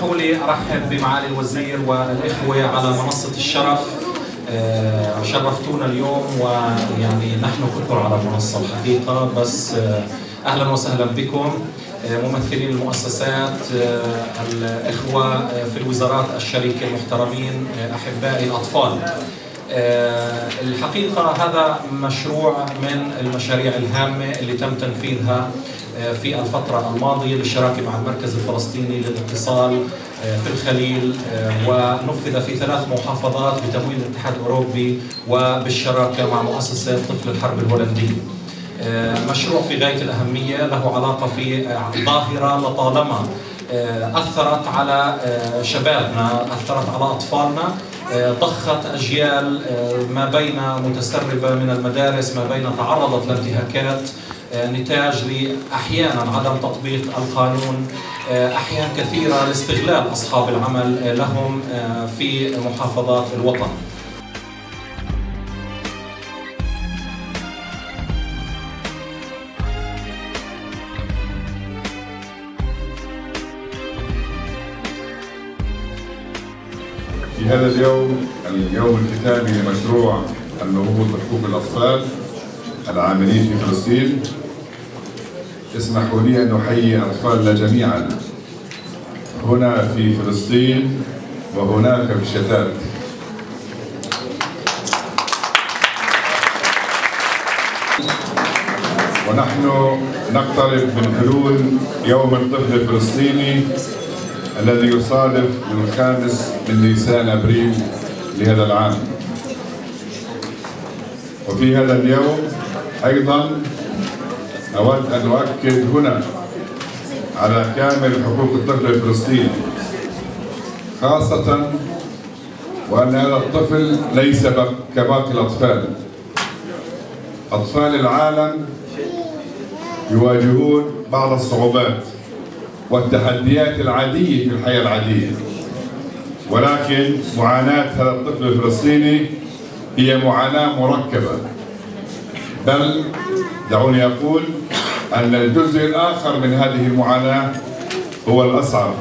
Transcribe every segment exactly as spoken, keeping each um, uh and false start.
اسمحوا لي ارحب بمعالي الوزير والاخوه على منصه الشرف. شرفتونا اليوم ويعني نحن كثر على المنصه الحقيقه، بس اهلا وسهلا بكم ممثلين المؤسسات، الاخوه في الوزارات الشريكه المحترمين، احبائي الاطفال. الحقيقه هذا مشروع من المشاريع الهامه اللي تم تنفيذها في الفترة الماضية بالشراكة مع المركز الفلسطيني للاتصال في الخليل، ونفذ في ثلاث محافظات بتمويل الاتحاد الأوروبي وبالشراكة مع مؤسسة طفل الحرب الهولندية. مشروع في غاية الأهمية، له علاقة في ظاهرة لطالما أثرت على شبابنا، أثرت على أطفالنا، ضخت أجيال ما بين متسربة من المدارس، ما بين تعرضت لانتهاكات نتاج لأحيانا عدم تطبيق القانون، أحيان كثيرة لاستغلال أصحاب العمل لهم في محافظات الوطن. في هذا اليوم اليوم الختامي لمشروع النهوض بحقوق الأطفال العاملين في فلسطين، اسمحوا لي أن أحيي أطفالنا جميعا هنا في فلسطين وهناك في الشتات. ونحن نقترب من حلول يوم الطفل الفلسطيني الذي يصادف الخامس من نيسان أبريل لهذا العام. وفي هذا اليوم أيضا أود أن أؤكد هنا على كامل حقوق الطفل الفلسطيني، خاصة وأن هذا الطفل ليس كباقي الأطفال. أطفال العالم يواجهون بعض الصعوبات والتحديات العادية في الحياة العادية، ولكن معاناة هذا الطفل الفلسطيني هي معاناة مركبة، بل دعوني أقول أن الجزء الآخر من هذه المعاناة هو الأصعب،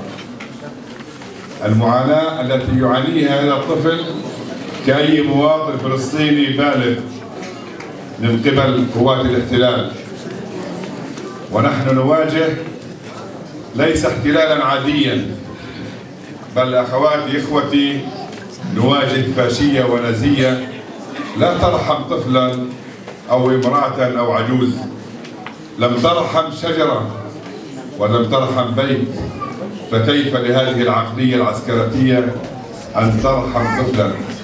المعاناة التي يعانيها هذا الطفل كأي مواطن فلسطيني بالغ من قبل قوات الاحتلال. ونحن نواجه ليس احتلالا عاديا، بل أخواتي إخوتي نواجه فاشية ونازية لا ترحم طفلا أو امرأة أو عجوز، لم ترحم شجرة ولم ترحم بيت، فكيف لهذه العقلية العسكرية أن ترحم طفلا؟